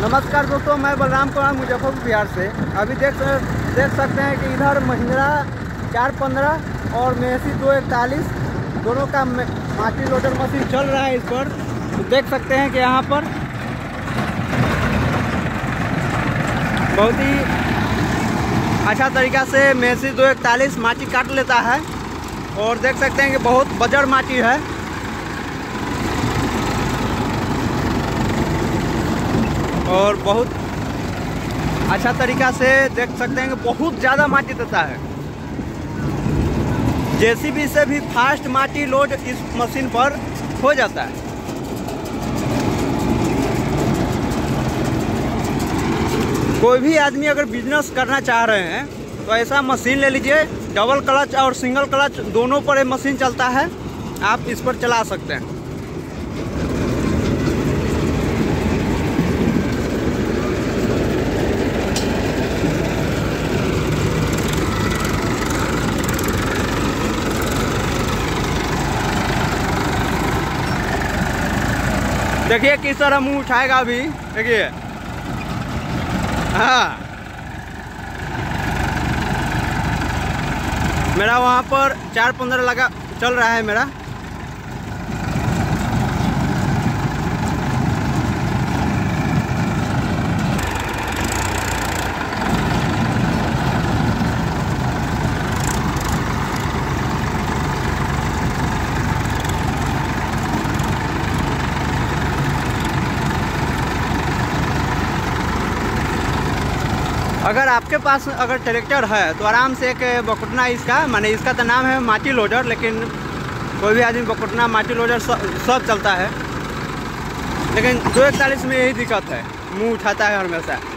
नमस्कार दोस्तों, मैं बलराम कुमार मुजफ्फरपुर बिहार से। अभी देख सकते हैं कि इधर महिंद्रा 415 और मेसी 241 दोनों का माटी लोडर मशीन चल रहा है। इस पर तो देख सकते हैं कि यहाँ पर बहुत ही अच्छा तरीका से मेसी 241 माटी काट लेता है। और देख सकते हैं कि बहुत बजड़ माटी है और बहुत अच्छा तरीका से देख सकते हैं कि बहुत ज़्यादा माटी देता है। जेसीबी से भी फास्ट माटी लोड इस मशीन पर हो जाता है। कोई भी आदमी अगर बिजनेस करना चाह रहे हैं तो ऐसा मशीन ले लीजिए। डबल क्लच और सिंगल क्लच दोनों पर ये मशीन चलता है, आप इस पर चला सकते हैं। देखिए किस तरह मुंह उठाएगा अभी, देखिए। हाँ, मेरा वहाँ पर 415 लगा चल रहा है मेरा। अगर आपके पास अगर ट्रैक्टर है तो आराम से एक बकुटना इसका, माने इसका तो नाम है माटी लोडर, लेकिन कोई भी आदमी बकुटना माटी लोडर सब चलता है। लेकिन 241 में यही दिक्कत है, मुंह उठाता है हमेशा।